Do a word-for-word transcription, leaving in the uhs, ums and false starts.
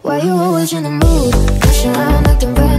Why you always in the mood? Rushing around acting brand